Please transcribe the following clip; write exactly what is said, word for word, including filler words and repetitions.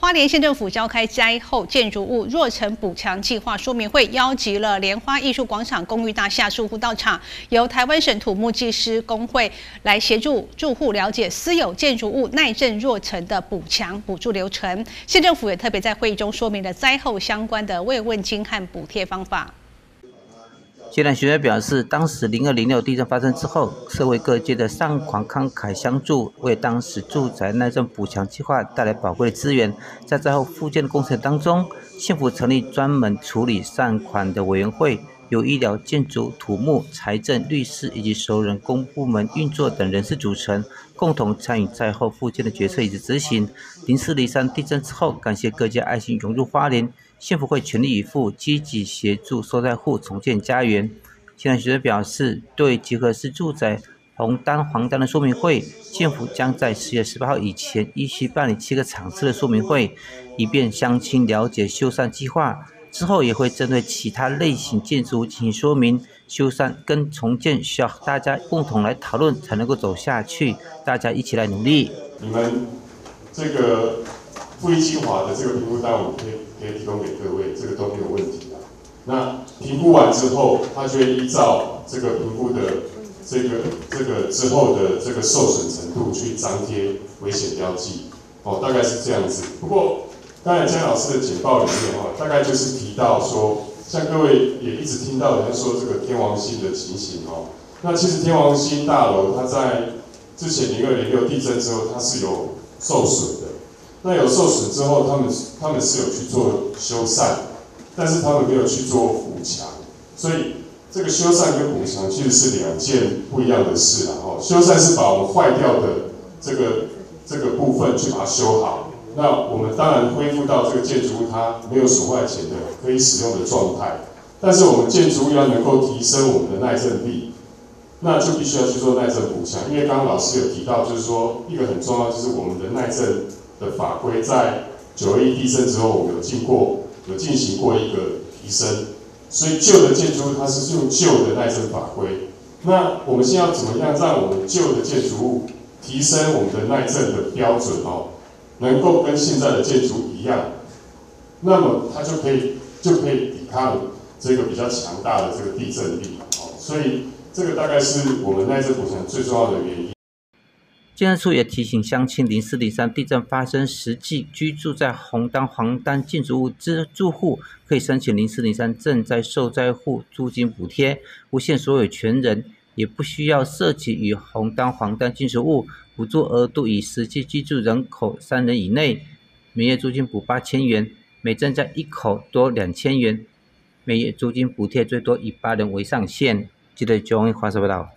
花莲县政府召开灾后建筑物弱成补强计划说明会，邀集了莲花艺术广场公寓大厦住户到场，由台湾省土木技师工会来协助住户了解私有建筑物耐震弱成的补强补助流程。县政府也特别在会议中说明了灾后相关的慰问金和补贴方法。 谢兰学员表示，当时零二零六地震发生之后，社会各界的善款慷慨相助，为当时住宅耐震补强计划带来宝贵的资源。在灾后复建的工程当中，县府成立专门处理善款的委员会，由医疗、建筑、土木、财政、律师以及熟人公部门运作等人士组成，共同参与灾后复建的决策以及执行。零四零三地震之后，感谢各界爱心涌入花莲。 县府会全力以赴，积极协助受灾户重建家园。现在学者表示，对集合式住宅红单、黄单的说明会，县府将在十月十八号以前依序办理七个场次的说明会，以便乡亲了解修缮计划。之后也会针对其他类型建筑物进行说明。修缮跟重建需要大家共同来讨论，才能够走下去。大家一起来努力。 你们这个复议计划的这个评估单，我们可以。 可以提供给各位，这个都没有问题的。那评估完之后，它就会依照这个评估的这个这个之后的这个受损程度去张贴危险标记，哦，大概是这样子。不过刚才江老师的简报里面哈，大概就是提到说，像各位也一直听到人家说这个天王星的情形哦。那其实天王星大楼它在之前零二零六地震之后，它是有受损的。 那有受损之后，他们他们是有去做修缮，但是他们没有去做补强，所以这个修缮跟补强其实是两件不一样的事啦。哦，修缮是把我们坏掉的这个这个部分去把它修好，那我们当然恢复到这个建筑物它没有损坏前的可以使用的状态。但是我们建筑物要能够提升我们的耐震力，那就必须要去做耐震补强。因为刚刚老师有提到，就是说一个很重要就是我们的耐震。 的法规在九二一地震之后，我们有经过有进行过一个提升，所以旧的建筑物它是用旧的耐震法规。那我们现在要怎么样让我们旧的建筑物提升我们的耐震的标准哦，能够跟现在的建筑一样，那么它就可以就可以抵抗这个比较强大的这个地震力哦。所以这个大概是我们耐震补强最重要的原因。 建设处也提醒乡亲，零四零三地震发生实际居住在红单、黄单建筑物之住户，可以申请零四零三赈灾受灾户租金补贴，无限所有权人，也不需要涉及与红单、黄单建筑物，补助额度以实际居住人口三人以内，每月租金补八千元，每增加一口多两千元，每月租金补贴最多以八人为上限。记得中央华视报道。